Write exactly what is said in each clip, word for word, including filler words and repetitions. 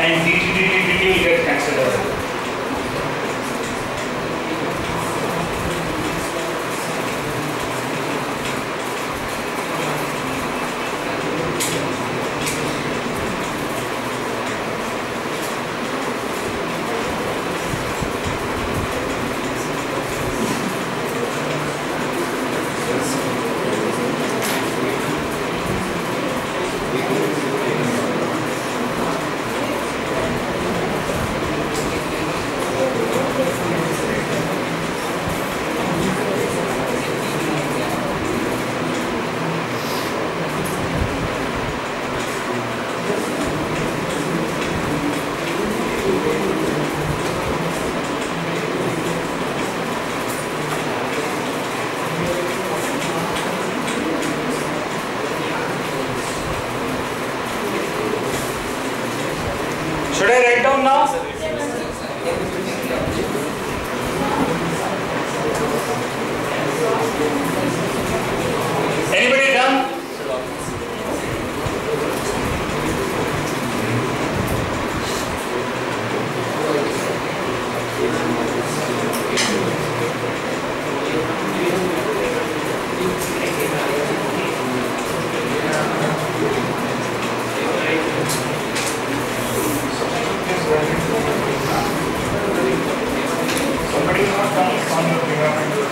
and dt dt dt will get cancelled away. Should I write down now? Anybody done? Somebody is not done on your development.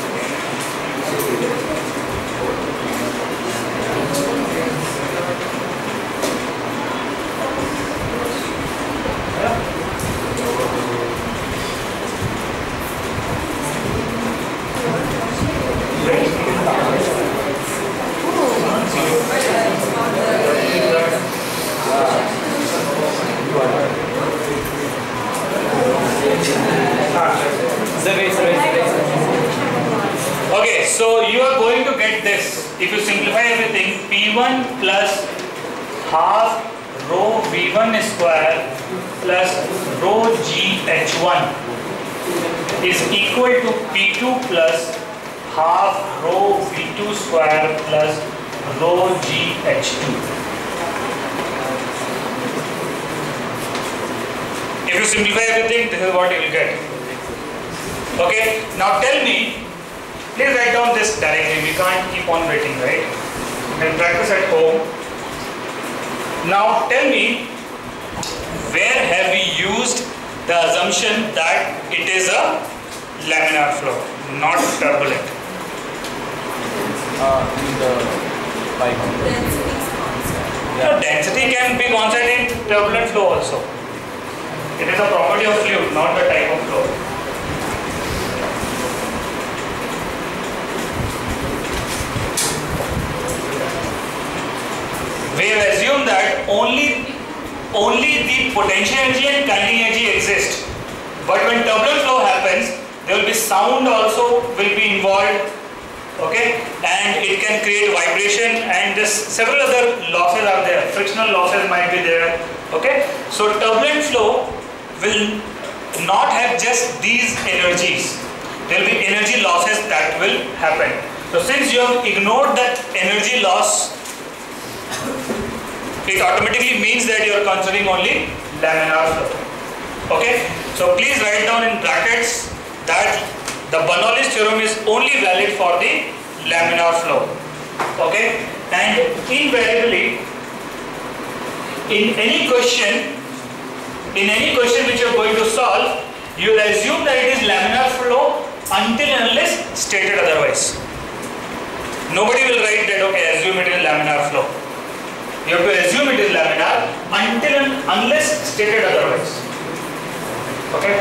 Okay, so you are going to get this. If you simplify everything, P one plus half rho V one square plus rho G H one is equal to P two plus half rho V two square plus rho G H two. If you simplify everything, this is what you will get. Okay, now tell me, please write down this directly. We can't keep on writing, right? You can practice at home. Now tell me, where have we used the assumption that it is a laminar flow, not turbulent? Uh, in the pipe. Density is constant. Yeah. No, density can be constant in turbulent flow also. It is a property of fluid, not the type of flow. We have assumed that only, only the potential energy and kinetic energy exist. But when turbulent flow happens, there will be sound also will be involved, okay, and it can create vibration, and this several other losses are there. Frictional losses might be there, okay. So turbulent flow will not have just these energies. There will be energy losses that will happen. So since you have ignored that energy loss, it automatically means that you are considering only laminar flow. Okay, so please write down in brackets that the Bernoulli's theorem is only valid for the laminar flow. Okay, and invariably in any question, in any question which you are going to solve, you will assume that it is laminar flow until and unless stated otherwise. Nobody will write that, okay, assume it is laminar flow. You have to assume it is laminar until and unless stated otherwise. Okay?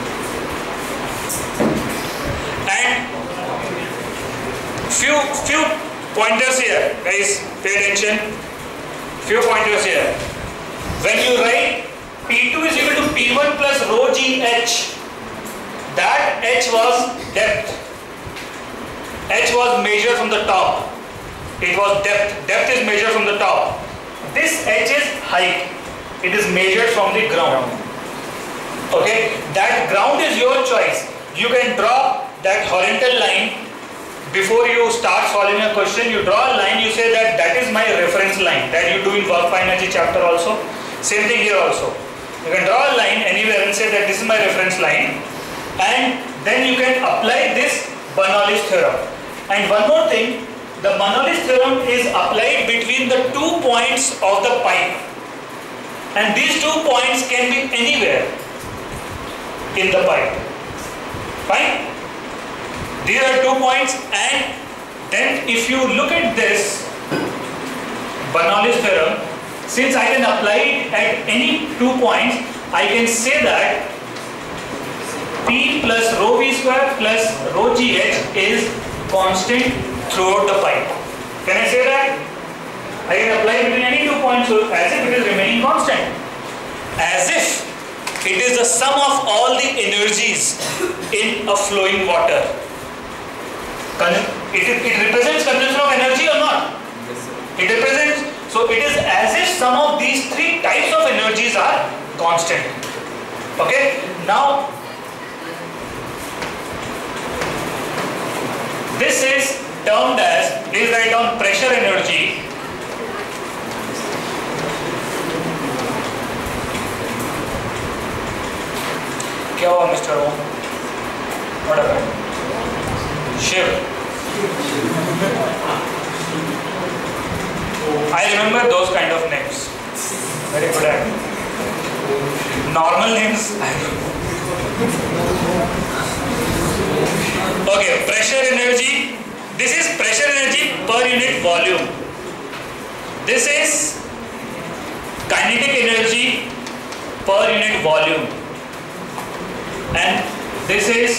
And few few pointers here, guys, pay attention. Few pointers here. When you write P two is equal to P one plus rho G H, that H was depth. H was measured from the top. It was depth. Depth is measured from the top. This H is height. It is measured from the ground. Okay? That ground is your choice. You can draw that horizontal line before you start solving a question. You draw a line, you say that that is my reference line. That you do in work by energy chapter also. Same thing here also. You can draw a line anywhere and say that this is my reference line, and then you can apply this Bernoulli's theorem. And one more thing, the Bernoulli's theorem is applied between the two points of the pipe, and these two points can be anywhere in the pipe. Fine? These are two points, and then if you look at this Bernoulli's theorem, since I can apply it at any two points, I can say that P plus rho V square plus rho G H is constant throughout the pipe. Can I say that? I can apply between any two points as if it is remaining constant. As if it is the sum of all the energies in a flowing water. It, it represents consumption of energy or not? Yes, sir. It represents, so it is as if some of these three types of energies are constant. Okay? Now, this is termed as, please write down pressure energy. क्या हुआ mister Om? Whatever. Shiv. I remember those kind of names. Very good at normal names. Okay, pressure energy. This is pressure energy per unit volume. This is kinetic energy per unit volume. And this is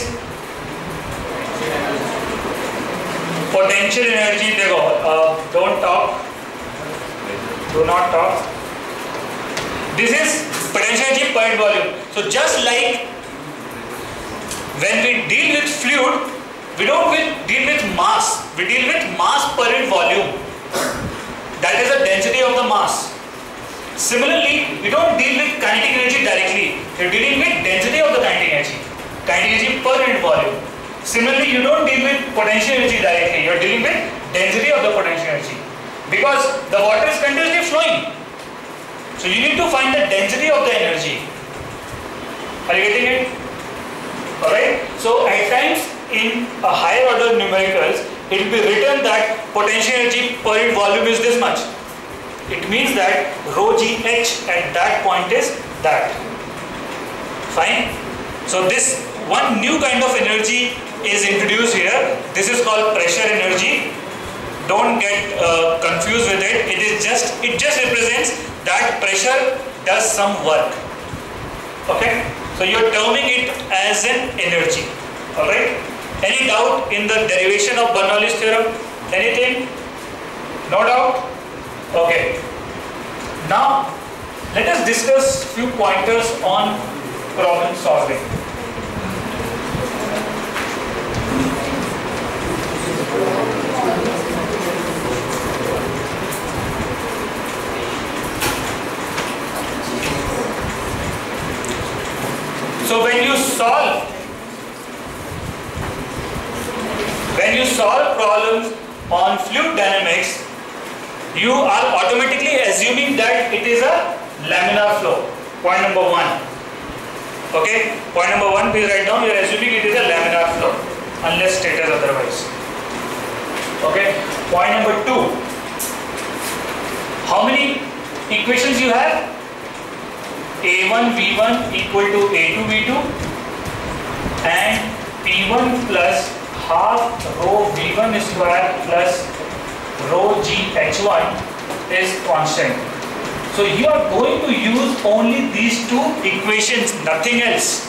potential energy. Dekho, uh, don't talk. Do not talk. This is potential energy per unit volume. So just like when we deal with fluid, we don't deal with mass. We deal with mass per unit volume. That is the density of the mass. Similarly, we don't deal with kinetic energy directly. You're dealing with density of the kinetic energy. Kinetic energy per unit volume. Similarly, you don't deal with potential energy directly. You're dealing with density of the potential energy. Because the water is continuously flowing. So you need to find the density of the energy. Are you getting it? Alright? So at times in a higher order numericals, it will be written that potential energy per unit volume is this much. It means that rho G H at that point is that. Fine? So this one new kind of energy is introduced here. This is called pressure energy. Don't get uh, confused with it. It is just, it just represents that pressure does some work. Okay? So you are terming it as an energy. Alright? Any doubt in the derivation of Bernoulli's theorem? Anything? No doubt? Okay. Now, let us discuss few pointers on problem solving. So when you solve, when you solve problems on fluid dynamics, you are automatically assuming that it is a laminar flow. Point number one. Okay? Point number one, please write down, you are assuming it is a laminar flow, unless stated otherwise. Okay? Point number two. How many equations you have? A one V one equal to A two V two and P one plus half rho V one square plus rho G H one is constant. So you are going to use only these two equations, nothing else.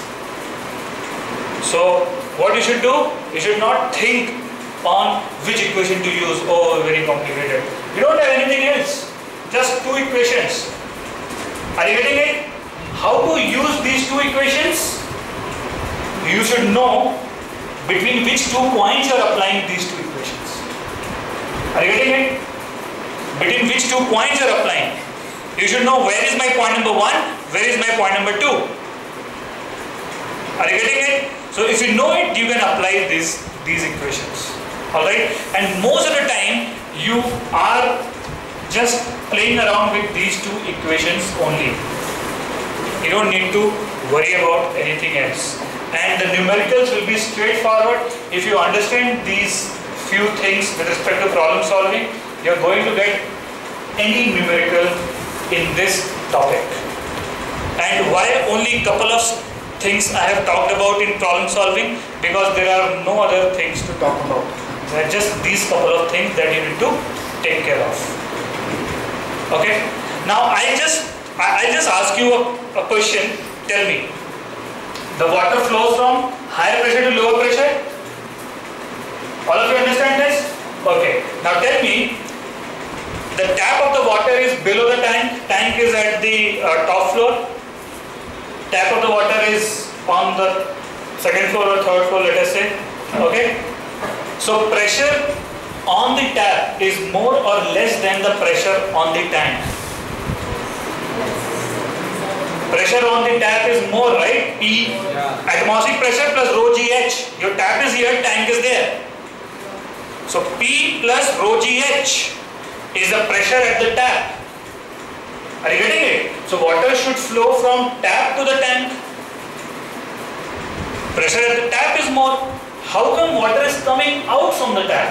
So what you should do, you should not think on which equation to use. Oh, very complicated. You don't have anything else, just two equations. Are you getting it? How to use these two equations? You should know between which two points you are applying these two equations. Are you getting it? Between which two points you are applying. You should know where is my point number one, where is my point number two. Are you getting it? So if you know it, you can apply this, these equations. Alright? And most of the time, you are just playing around with these two equations only. You don't need to worry about anything else. And the numericals will be straightforward. If you understand these few things with respect to problem solving, you are going to get any numerical in this topic. And why only couple of things I have talked about in problem solving? Because there are no other things to talk about. There are just these couple of things that you need to take care of. Okay? Now I just I, I just ask you a, a question. Tell me. The water flows from higher pressure to lower pressure? All of you understand this? Okay. Now tell me, the tap of the water is below the tank. Tank is at the uh, top floor. Tap of the water is on the second floor or third floor, let us say. Okay. So pressure on the tap is more or less than the pressure on the tank. Pressure on the tap is more, right? P, yeah. Atmospheric pressure plus rho G H. Your tap is here, tank is there. So P plus rho G H is the pressure at the tap. Are you getting it? So water should flow from tap to the tank. Pressure at the tap is more. How come water is coming out from the tap?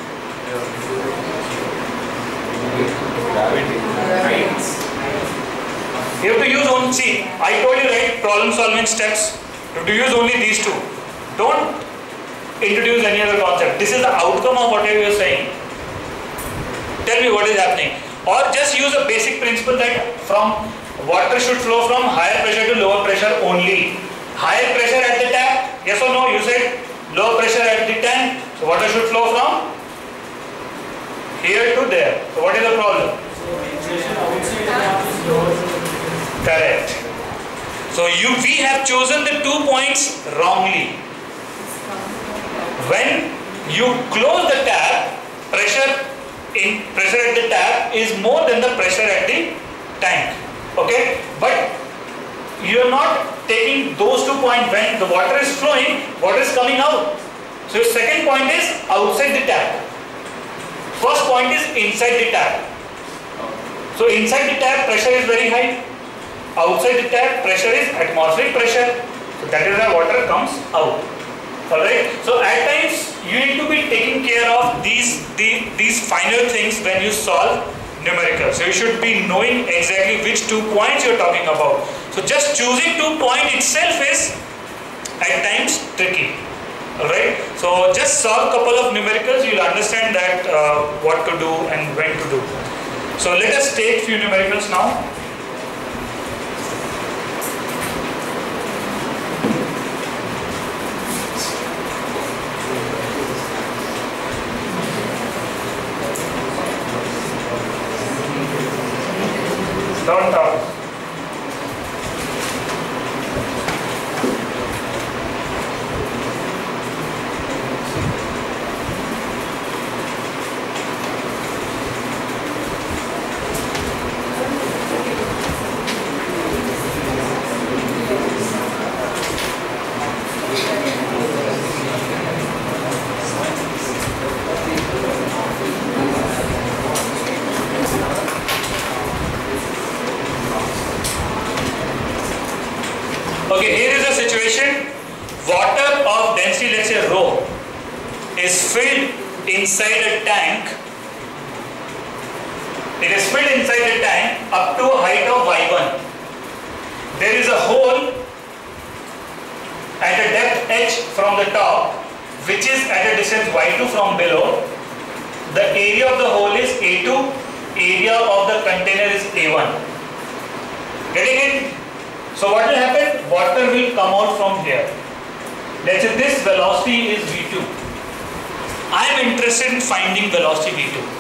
Gravity. You have to use only, see, I told you, right, problem solving steps. You have to use only these two. Don't introduce any other concept. This is the outcome of whatever you are saying. Tell me what is happening. Or just use a basic principle that from water should flow from higher pressure to lower pressure only. Higher pressure at the tap, yes or no? You said lower pressure at the tank. So water should flow from here to there. So what is the problem? Correct. So you we have chosen the two points wrongly. When you close the tap, pressure in pressure at the tap is more than the pressure at the tank. Okay, but you are not taking those two points. When the water is flowing, water is coming out. So your second point is outside the tap. First point is inside the tap. So inside the tap pressure is very high. Outside the tap pressure is atmospheric pressure. So that is why water comes out. Alright. So at times you need to be taking care of these the, these finer things when you solve numerical. So you should be knowing exactly which two points you are talking about. So just choosing two points itself is at times tricky. Alright. So just solve a couple of numericals. You will understand that uh, what to do and when to do. So let us take few numericals now. Don't talk. Okay, here is a situation. Water of density, let's say rho, is filled inside a tank. It is filled inside the tank up to a height of y one. There is a hole at a depth h from the top, which is at a distance y two from below. The area of the hole is a two, area of the container is a one. Getting it? So what will happen? Water will come out from here. Let's say this velocity is v two. I am interested in finding velocity v two.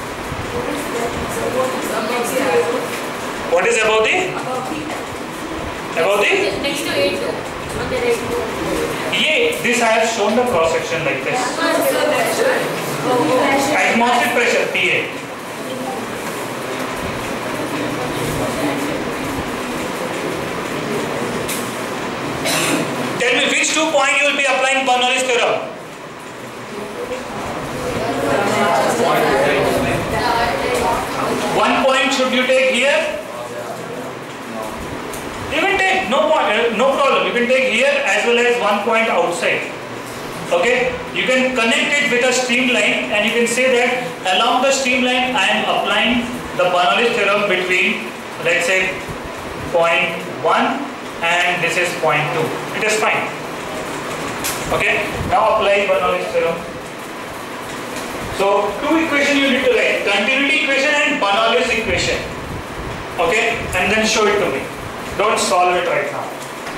What is above the? Above the? Next to a two. On the right. Yeah, this I have shown the cross section like this. Atmospheric pressure, P A. Tell me which two points you will be applying Bernoulli's theorem. One point should you take here? Even fine, no point, uh, no problem. You can take here as well as one point outside. Okay, you can connect it with a streamline, and you can say that along the streamline I am applying the Bernoulli's theorem between, let's say, point one and this is point two. It is fine. Okay, now apply Bernoulli's theorem. So two equations you need to write: continuity equation and Bernoulli's equation. Okay, and then show it to me. Don't solve it right now.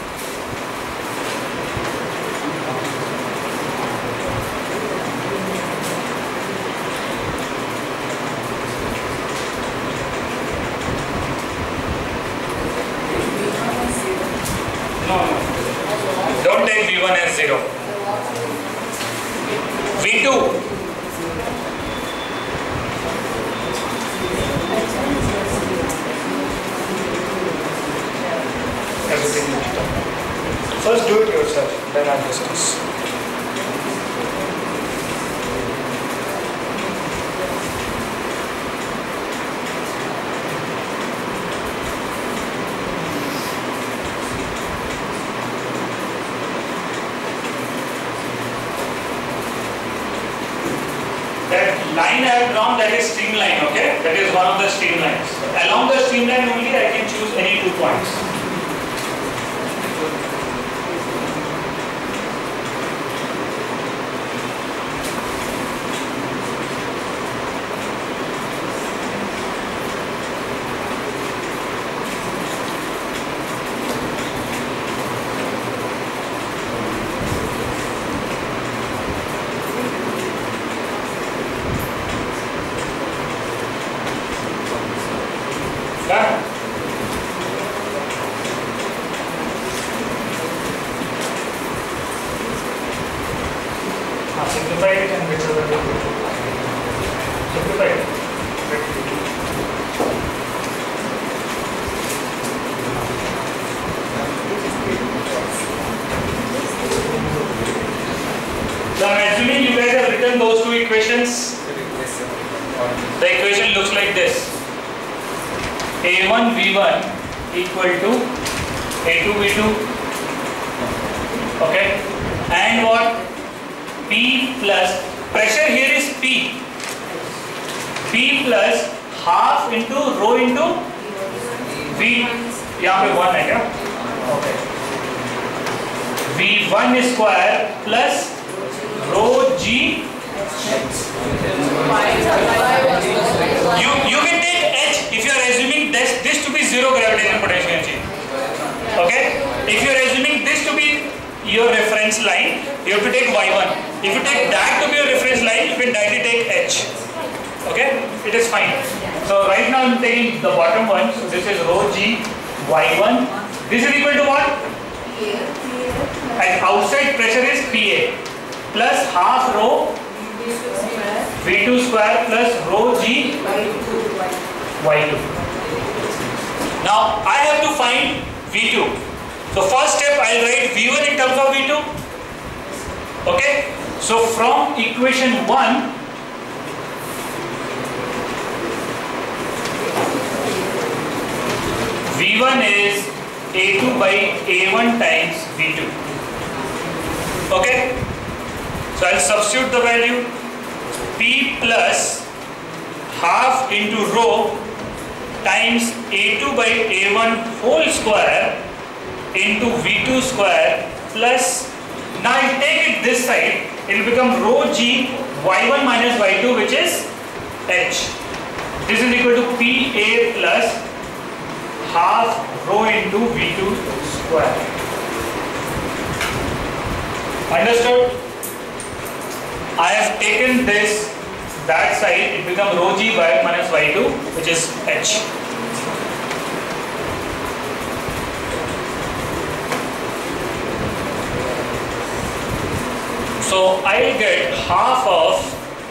No, no. Don't take V one as zero. V two. Everything is done. First do it yourself, then I'll discuss. That line I have drawn, that is streamline, okay? That is one of the streamlines. Along the streamline only I can choose any two points. Done. Now simplify it and which other way? Simplify it. So I'm assuming you guys have written those two equations. The equation looks like this. A one V one equal to A two V two, okay, and what? P plus, pressure here is P, P plus half into rho into V, यहाँ पे one है क्या? Okay, V one square plus rho G. You you can take H if you are assuming this this to be zero gravitational potential energy. Okay, if you are assuming this to be your reference line, you have to take Y one. If you take that to be your reference line, you can directly take H. Okay, it is fine. So right now I am taking the bottom one. So this is rho G Y one. This is equal to what? And outside pressure is P A plus half rho V two square plus rho G Y two. Now I have to find V two. So first step I will write V one in terms of V two. Okay. So from equation one, V one is A two by A one times V two. Okay. So I will substitute the value P plus half into rho times A two by A one whole square into V two square plus, now I take it this side, it will become rho G Y one minus Y two, which is H. This is equal to P A plus half rho into V two square. Understood? I have taken this, that side, it becomes rho G Y minus Y two, which is H. So I will get half of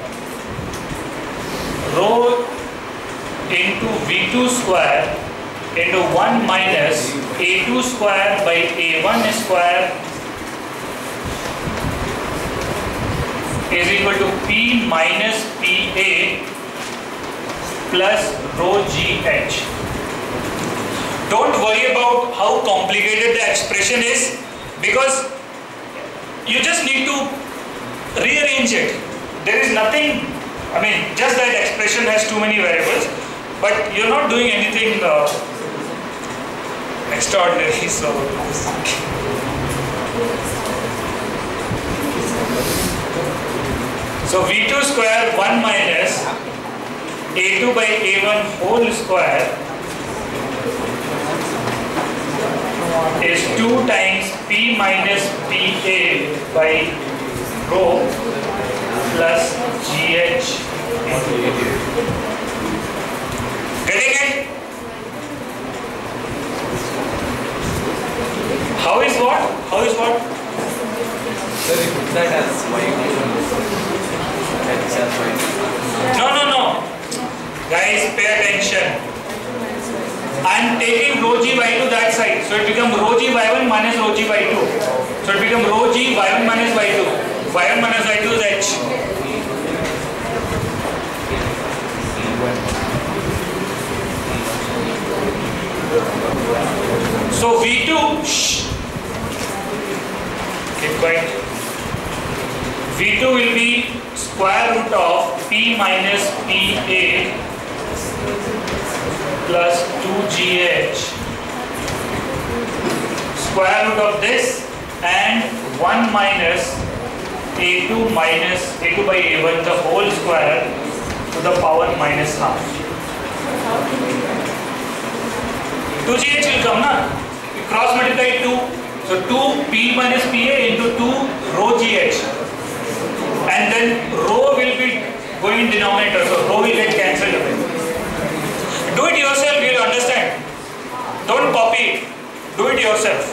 rho into V two square into one minus A two square by A one square is equal to P minus P A plus rho G H. don't worry about how complicated the expression is, because you just need to rearrange it. There is nothing, I mean, just that expression has too many variables, but you're not doing anything uh, extraordinary. So, so V two square one minus A two by A one whole square is two times P minus P A by rho plus G H. Getting it? How is what? How is what? Sir, we put that as y equation. That's as y. No, no, no. Guys, pay attention. I am taking rho g by two that side. So it becomes rho g by one minus rho g by two. So it becomes rho g by one minus by two. y one minus y two is h. So V two, shh, keep quiet. V two will be square root of P minus P A plus two G H, square root of this, and one minus A two minus A two by A one, the whole square to the power minus half. two G H will come, na? Cross multiply two. So two P minus P A into two rho G H. And then rho will be going in denominator. So rho will get cancelled away. Do it yourself, you will understand. Don't copy it. Do it yourself.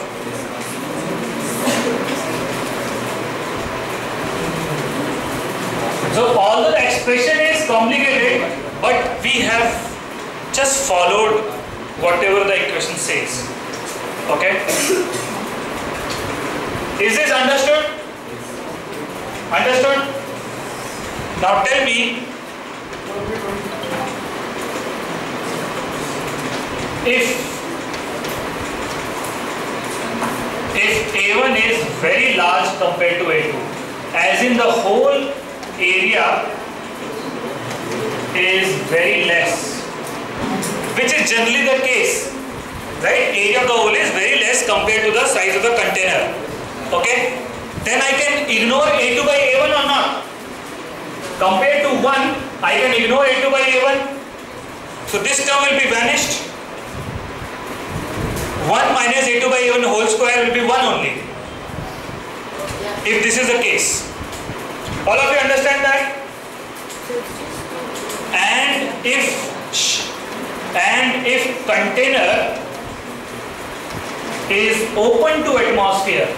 So although the expression is complicated, but we have just followed whatever the equation says. Okay? Is this understood? Understood? Now tell me, if if A one is very large compared to A two, as in the whole area is very less, which is generally the case, right? Area of the hole is very less compared to the size of the container. Okay? Then I can ignore A two by A one or not? Compared to one, I can ignore A two by A one. So this term will be vanished. one minus A two by A one whole square will be one only. If this is the case. All of you understand that? And if and if container is open to atmosphere,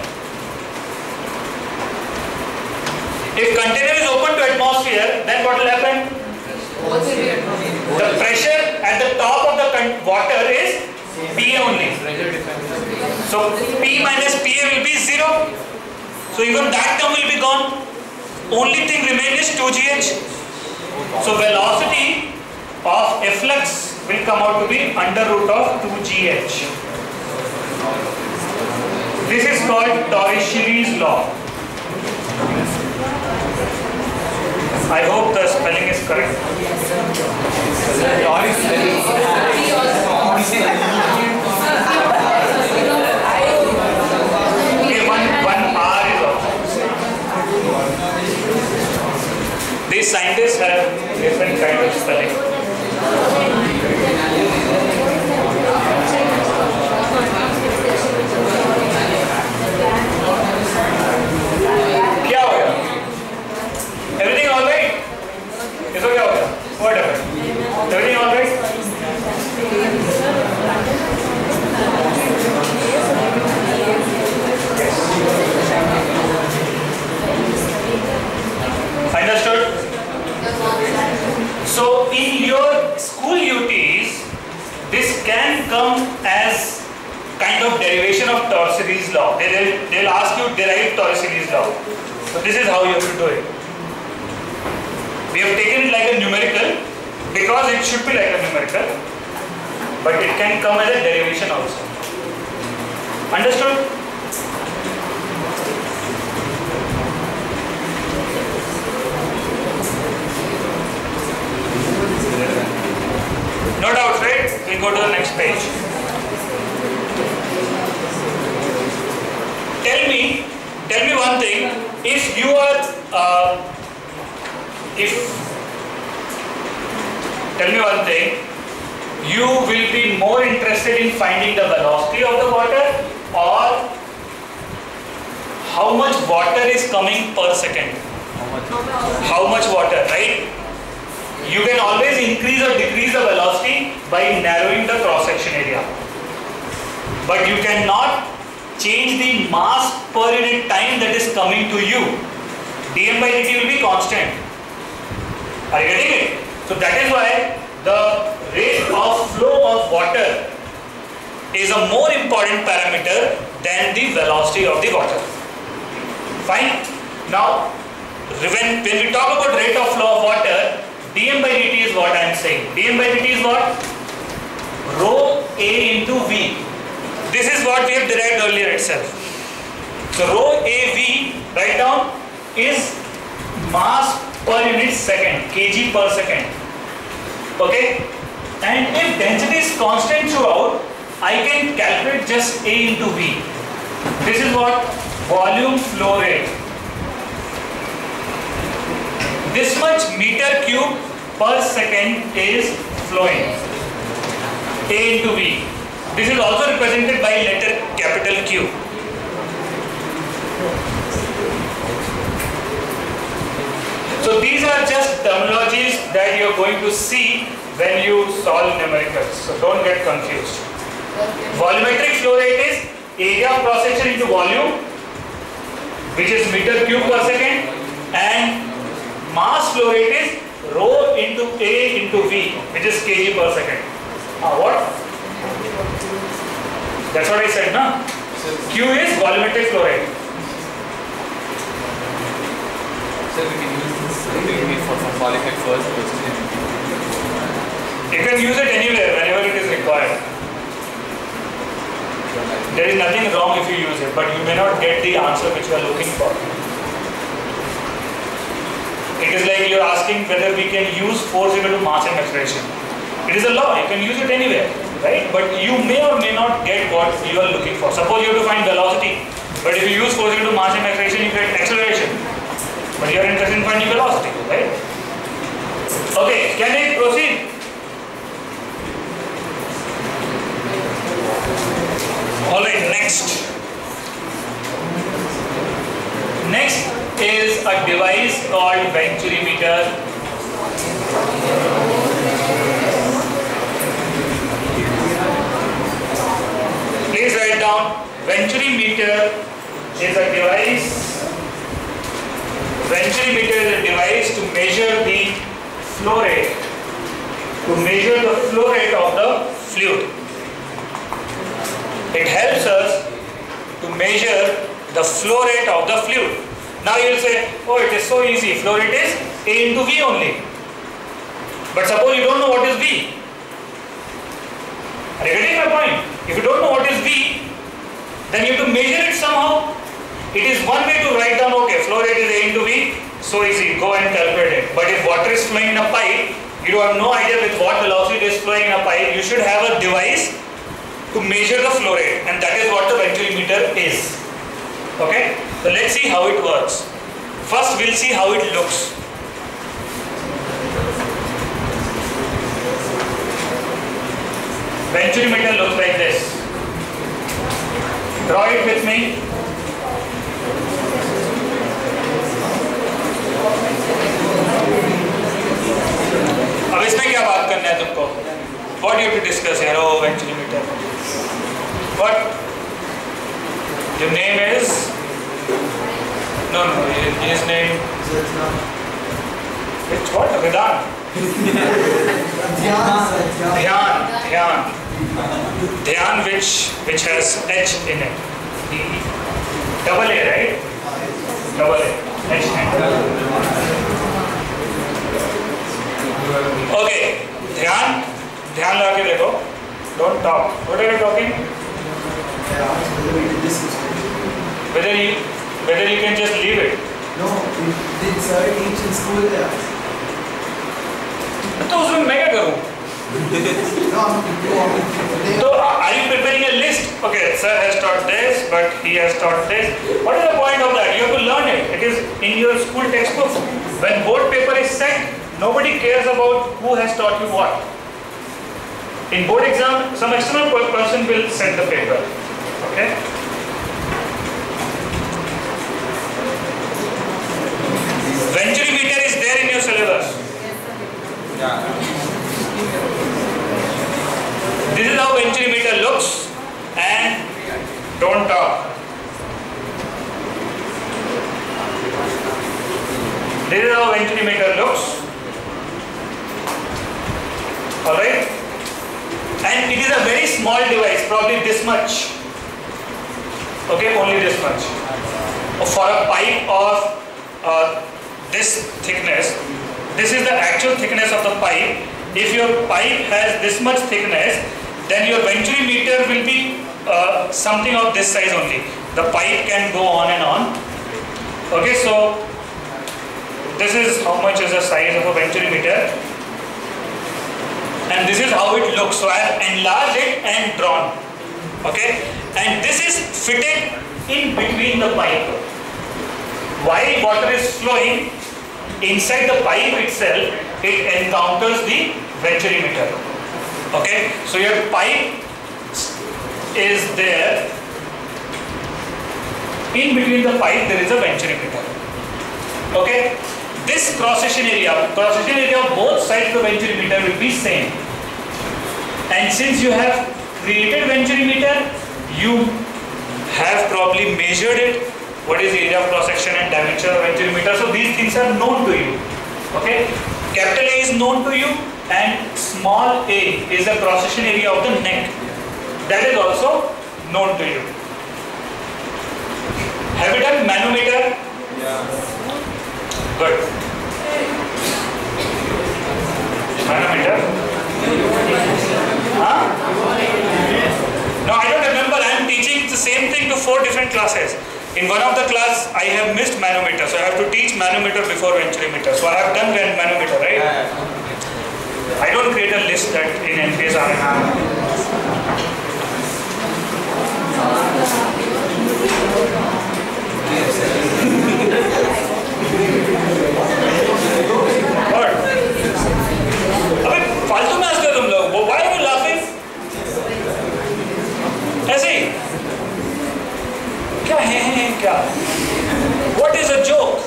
if container is open to atmosphere, then what will happen? The pressure at the top of the water is P A only. So P minus P A will be zero. So even that term will be gone. Only thing remains is two G H. So velocity of efflux will come out to be under root of two G H. This is called Torricelli's law. I hope the spelling is correct. Okay, one, one R is also. These scientists have different kind of spelling. क्या हो गया? Everything all right? इसको क्या हो गया? What happened? Everything all right? Understood? So in your school U Ts, this can come as kind of derivation of Torricelli's law. They will they'll ask you derive Torricelli's law. So this is how you have to do it. We have taken it like a numerical because it should be like a numerical. but it can come as a derivation also. Understood? No doubt, right? We'll go to the next page. Tell me, tell me one thing. If you are, uh, if, tell me one thing. You will be more interested in finding the velocity of the water or how much water is coming per second. How much water, right? You can always increase or decrease the velocity by narrowing the cross-section area. But you cannot change the mass per unit time that is coming to you. dm by dt will be constant. Are you getting it? So that is why the rate of flow of water is a more important parameter than the velocity of the water. Fine? Now, when, when we talk about rate of flow of water, dm by dt is what I am saying. dm by dt is what? Rho A into V. This is what we have derived earlier itself. So rho A V, write down, is mass per unit second, kg per second. Okay? And if density is constant throughout, I can calculate just A into V. This is what? Volume flow rate. This much meter cube per second is flowing. A into V. This is also represented by letter capital Q. So these are just terminologies that you are going to see when you solve numericals. So don't get confused. Volumetric flow rate is area of cross section into volume, which is meter cube per second, and mass flow rate is rho into A into V, which is kg per second. Ah, what? That's what I said, no? Q is volumetric flow rate. So we can use this technique for falling at first question. You can use it anywhere, whenever it is required. There is nothing wrong if you use it, but you may not get the answer which you are looking for. It is like you are asking whether we can use force equal to mass and acceleration. It is a law, you can use it anywhere, right? But you may or may not get what you are looking for. Suppose you have to find velocity, but if you use force equal to mass and acceleration, you get acceleration. But you are interested in finding velocity, right? Okay, can I proceed? Alright, next. Next is a device called venturimeter. Please write down, venturimeter is a device. Venturimeter is a device to measure the flow rate, to measure the flow rate of the fluid. It helps us to measure the flow rate of the fluid. Now you will say, oh, it is so easy, flow rate is A into V only. But suppose you don't know what is V. Are you getting my point? If you don't know what is V, then you have to measure it somehow. It is one way to write down, okay, flow rate is A into V, so easy, go and calculate it. But if water is flowing in a pipe, you have no idea with what velocity it is flowing in a pipe, you should have a device to measure the flow rate, and that is what the venturimeter is. Okay, so let's see how it works. First we'll see how it looks. Venturimeter looks like this. Draw it with me. अब इसमें क्या बात करना है तुमको? What do you have to discuss here? Oh, venturimeter. What? Your name is? No, no, his name. Which what? Vedant. Dhyan. Dhyan. Dhyan, which which has H in it. D double A, right? Double A. H in it. Okay. Dhyan. ध्यान लगा के देखो, Don't talk. What are you talking? Whether you whether you can just leave it. No, did sir teach in school class? तो उसमें मैं क्या करूँ? So are you preparing a list? Okay, sir has taught this, but he has taught this. What is the point of that? You have to learn it. It is in your school textbook. When board paper is set, nobody cares about who has taught you what. In board exam, some external person will set the paper. Okay. Venturimeter is there in your syllabus. Yeah. This is how venturimeter looks, and don't talk. This is how venturimeter looks. Alright? And it is a very small device, probably this much. Okay, only this much. For a pipe of uh, this thickness, this is the actual thickness of the pipe. If your pipe has this much thickness, then your venturimeter will be uh, something of this size only. The pipe can go on and on. Okay, so this is how much is the size of a venturimeter, and this is how it looks. So I have enlarged it and drawn. Okay, and this is fitted in between the pipe. While water is flowing inside the pipe itself, it encounters the venturimeter. Okay, so your pipe is there. In between the pipe, there is a venturimeter. Okay, this cross section area, cross section area of both sides of the venturimeter will be same. And since you have created venturimeter, you have probably measured it. What is the area of cross section and dimension of venturimeter? So these things are known to you. Okay, capital A is known to you, and small a is the cross section area of the neck. That is also known to you. Have you done manometer? Yeah. Good. Manometer? Huh? No, I don't remember. I am teaching the same thing to four different classes. In one of the class, I have missed manometer, so I have to teach manometer before venturimeter. So I have done manometer, right? Yeah. I don't create a list that in N P S I have. What? अबे फालतू में हंसते हो तुम लोग? Why are you laughing? ऐसे ही? क्या है है क्या? What is a joke?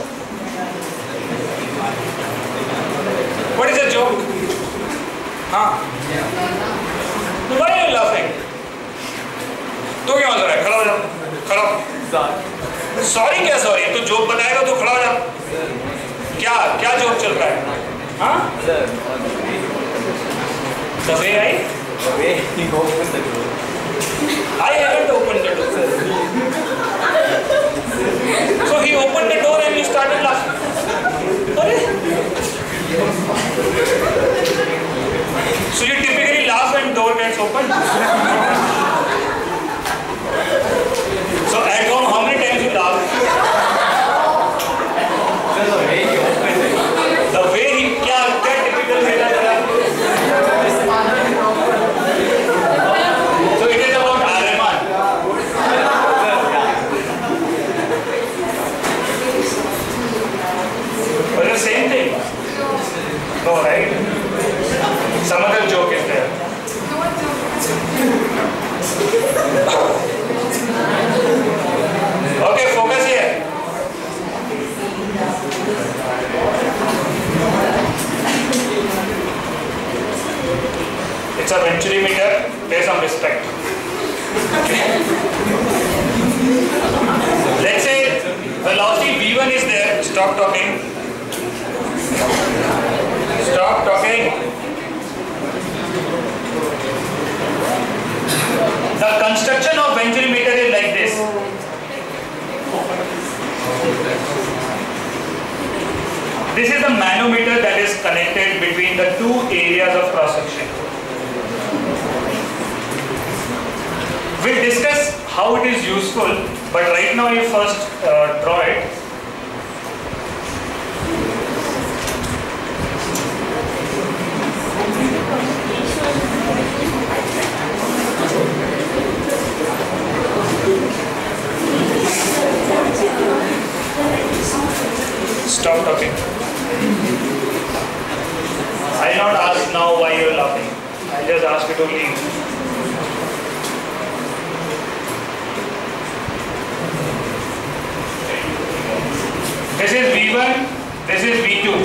What is a joke? हाँ? Why are you laughing? तो क्या हंस रहा है? खड़ा हो जा, खड़ा हो। सॉरी क्या सॉरी? तो जोक बताएगा तो खड़ा हो जा। क्या क्या जोक चल रहा है? हाँ? The way I? The way he opened the door. I haven't opened the door. So he opened the door and you started laughing. Sorry? So you typically laugh when door gets opened? So at home, how many times you laugh? The way he opened it. The way he, क्या क्या typical है ना? So it is about Araman. But the same thing. No, right? Some other joke is there. Okay, focus here. It's a venturimeter. Pay some respect. Okay. Let's say velocity v one is there. Stop talking. Stop talking. The construction of venturimeter is like this. This is the manometer that is connected between the two areas of cross section. We'll discuss how it is useful, but right now you first uh, draw it. Stop talking. I'll not ask now why you are laughing. I'll just ask you to leave. This is V one, this is V two.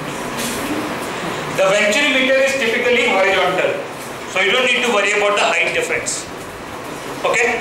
The venturi meter is typically horizontal, so you don't need to worry about the height difference. Okay?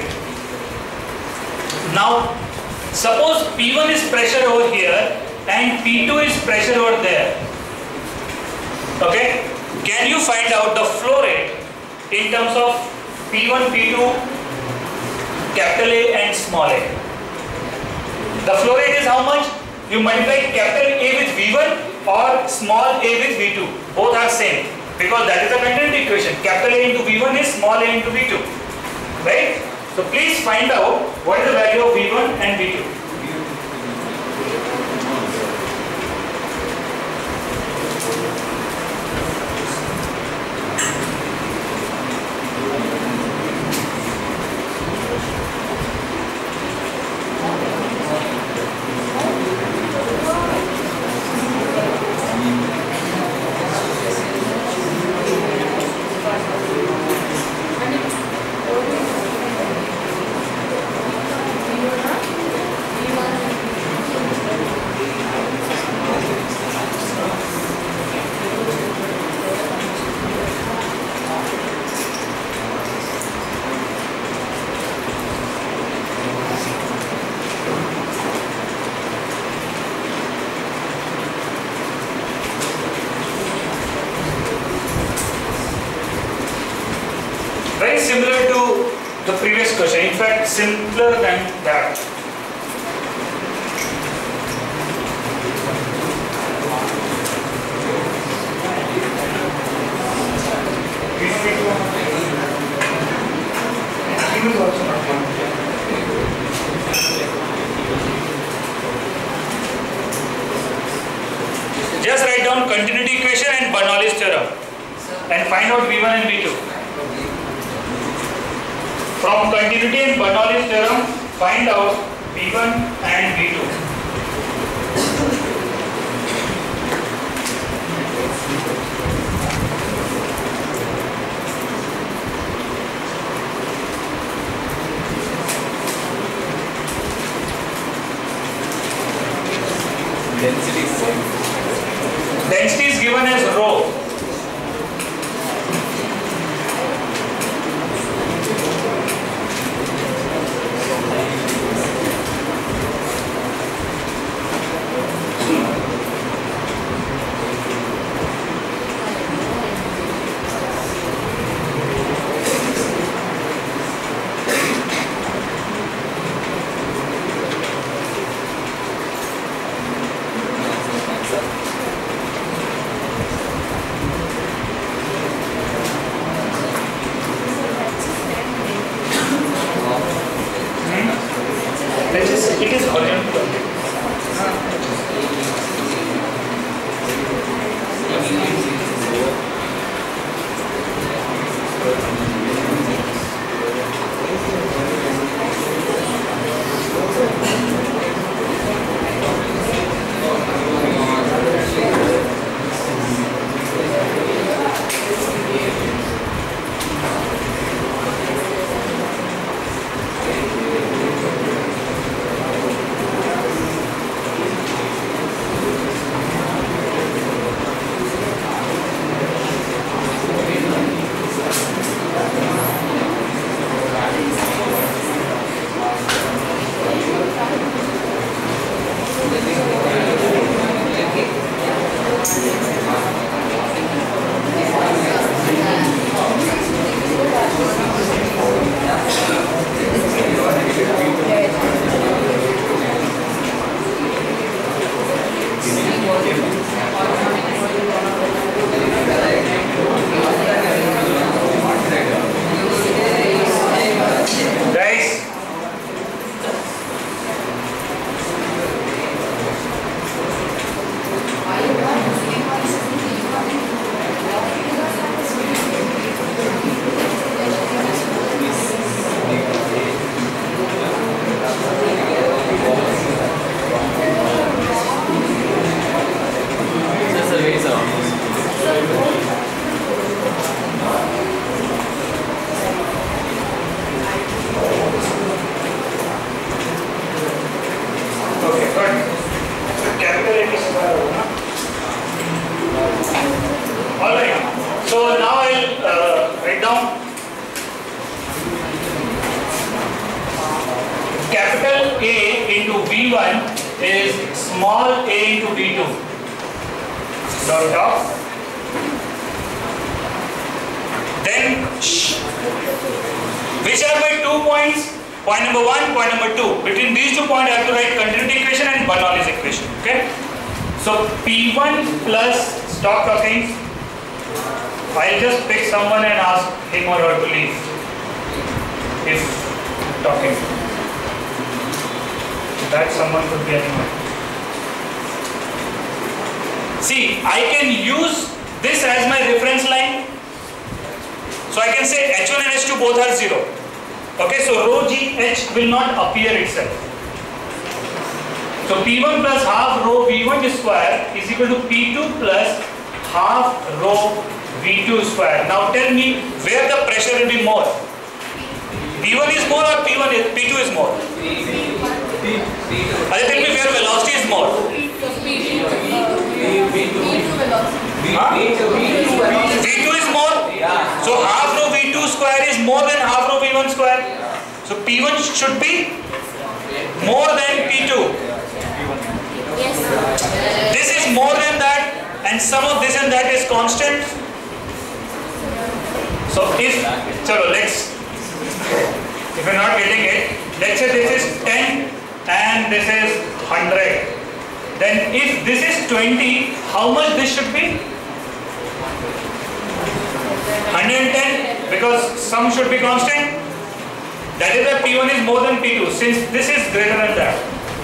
Now, suppose P one is pressure over here and P two is pressure over there. Okay? Can you find out the flow rate in terms of P one, P two, capital A and small a? The flow rate is how much? You multiply capital A with V one or small a with V two. Both are same because that is the continuity equation. Capital A into V one is small a into V two. Right? So please find out what is the value of V one and V two. Very similar to the previous question, in fact simpler than that. Just write down continuity equation and Bernoulli's theorem and find out V one and V two. From continuity and Bernoulli's theorem, find out V one and V two. Density is same. Density is given as rho. It is horizontal. A into V one is small a into V two. Dot dot. Then, which are my two points? Point number one, point number two. Between these two points, I have to write continuity equation and Bernoulli's equation. Okay. So P one plus, stop talking. I'll just pick someone and ask him or her to leave. If talking, that someone could be anyone. See, I can use this as my reference line. So I can say H one and H two both are zero. Okay, so rho G H will not appear itself. So P one plus half rho V one square is equal to P two plus half rho V two square. Now tell me where the pressure will be more. P one is more or P one is P two is more? Are you telling me where velocity is more? Huh? V two is more. So half rho V two square is more than half rho V one square. So P one should be more than P two. This is more than that, and sum of this and that is constant. So if, chalo, let's, if you're not getting it, let's say this is ten and this is one hundred. Then if this is twenty, how much this should be? one hundred ten, because sum should be constant. That is why P one is more than P two, since this is greater than that.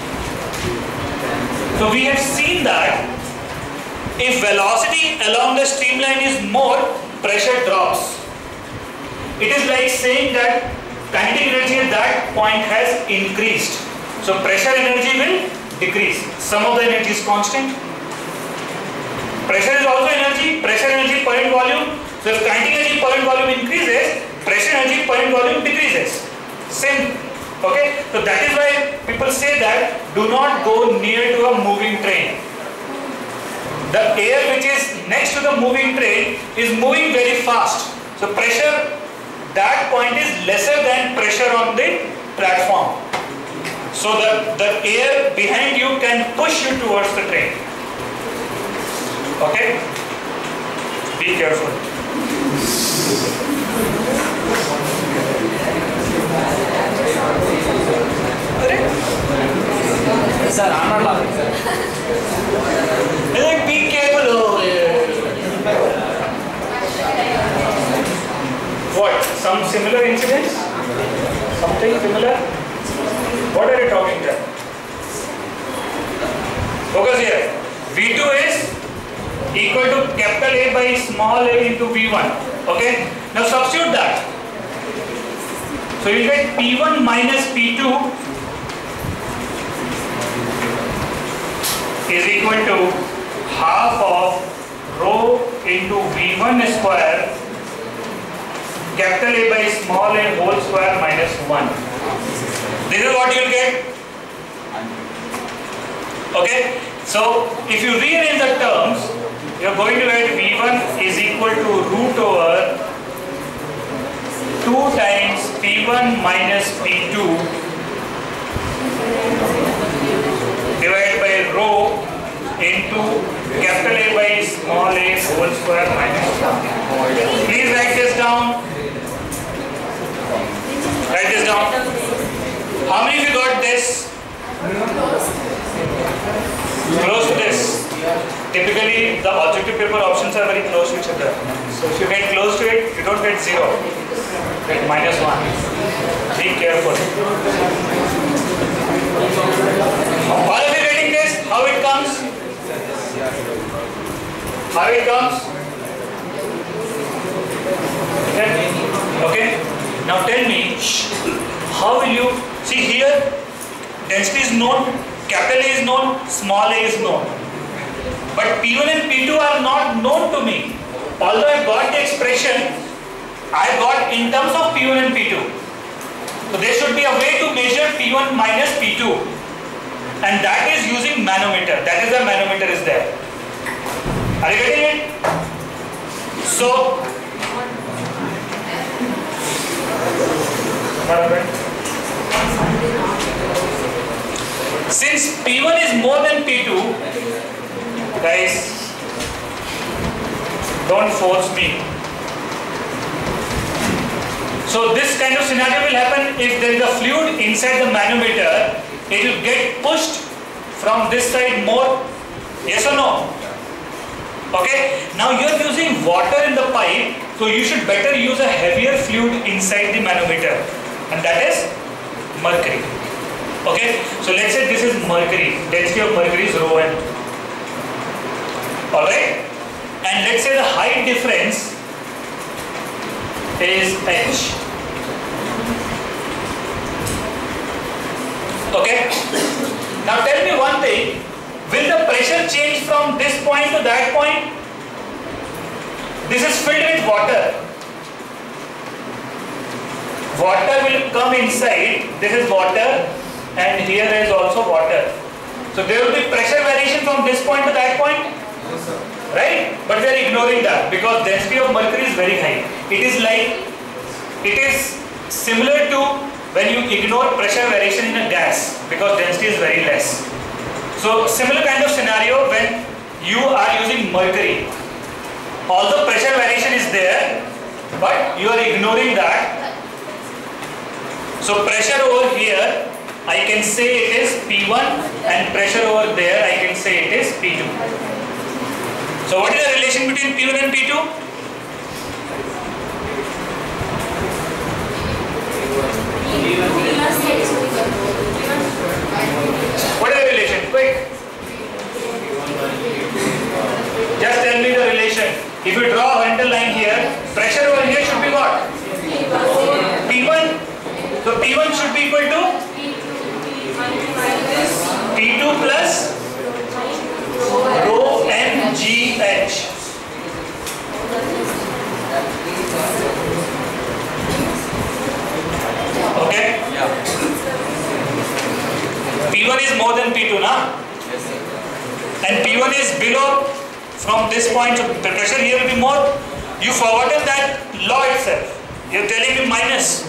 So we have seen that if velocity along the streamline is more, pressure drops. It is like saying that kinetic energy at that point has increased. So pressure energy will decrease. Sum of the energy is constant. Pressure is also energy. Pressure energy per unit volume. So if kinetic energy per unit volume increases, pressure energy per unit volume decreases. Same. Okay. So that is why people say that do not go near to a moving train. The air which is next to the moving train is moving very fast. So pressure that point is lesser than pressure on the platform. So the, the air behind you can push you towards the train. Okay? Be careful. Sir, I'm not laughing, sir. Like, be careful over here. What? Some similar incidents? Something similar? What are you talking about? Focus here. V two is equal to capital A by small a into V one. Okay? Now substitute that. So you get P one minus P two is equal to half of rho into V one square capital A by small a whole square minus one. This is what you will get. Okay. So if you rearrange the terms, you are going to get V one is equal to root over two times P one minus P two divided by rho into capital A by small a whole square minus one. Please write this down. Write this down. How many of you got this? Close to this. Typically, the objective paper options are very close to each other. So if you get close to it, you don't get zero. You get minus one. Be careful. All of you getting this? How it comes? How it comes? Okay. Now tell me, how will you see here? Density is known, capital A is known, small a is known. But P one and P two are not known to me. Although I got the expression, I got in terms of P one and P two. So there should be a way to measure P one minus P two. And that is using manometer. That is the manometer is there. Are you getting it? So, what happened? Since P one is more than P two, guys, don't force me. So this kind of scenario will happen if there is a fluid inside the manometer. It will get pushed from this side more. Yes or no? Okay. Now you are using water in the pipe, so you should better use a heavier fluid inside the manometer, and that is mercury. Okay. So let's say this is mercury. Density of mercury is rho m. All right. And let's say the height difference is h. Okay. Now tell me one thing. Will the pressure change from this point to that point? This is filled with water. Water will come inside. This is water, and here is also water. So there will be pressure variation from this point to that point. Yes, sir. Right? But we are ignoring that because density of mercury is very high. It is like, it is similar to when you ignore pressure variation in a gas because density is very less. So similar kind of scenario when you are using mercury. Although pressure variation is there, but you are ignoring that. So pressure over here, I can say it is P one, and pressure over there, I can say it is P two. So what is the relation between P one and P two? What is the relation? Quick. Just tell me the relation. If you draw a horizontal line here, pressure over here should be what? P one. So P one should be equal to P two plus rho m G H. Okay? Yeah. P one is more than P two, na? Yes, sir. And P one is below from this point, so the pressure here will be more. You forgotten that law itself. You are telling me minus.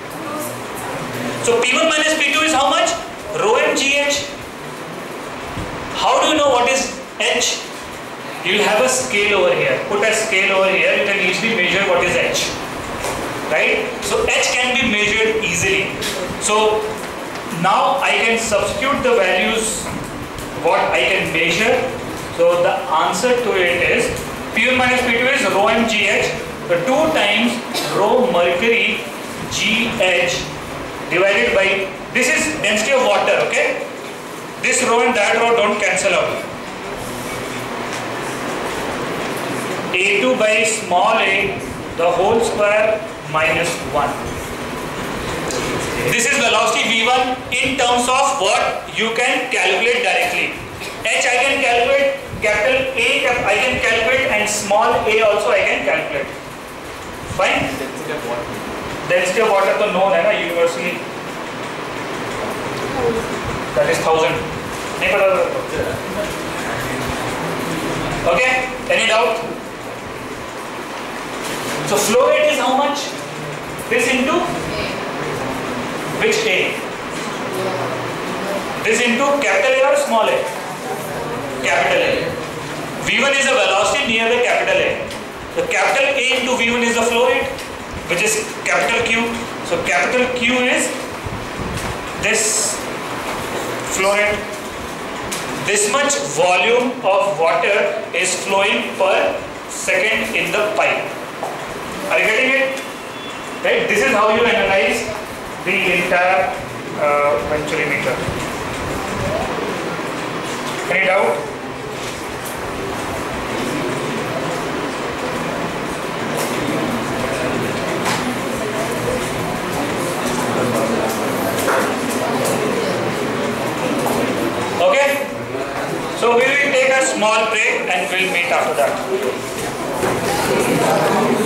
So P one minus P two is how much? Rho m G H. How do you know what is H? You will have a scale over here. Put a scale over here. You can easily measure what is H. Right? So H can be measured easily. So now I can substitute the values what I can measure. So the answer to it is P one minus P two is rho m G H. So two times rho mercury G H divided by, this is density of water, okay? This rho and that rho don't cancel out. A two by small a, the whole square minus one. This is velocity V one in terms of what you can calculate directly. H I can calculate, capital A I can calculate, and small a also I can calculate. Fine? Density of water. Density of water तो known है ना universally. That is thousand. नहीं पता था. Okay? Any doubt? So flow rate is how much? This into which A? This into capital A or small a? Capital A. V one is the velocity near the capital A. The capital A into V one is the flow rate, which is capital Q. So capital Q is this flow rate. This much volume of water is flowing per second in the pipe. Are you getting it? Right? This is how you analyze the entire uh, venturimeter. Any doubt? Okay? So we will take a small break and we'll meet after that.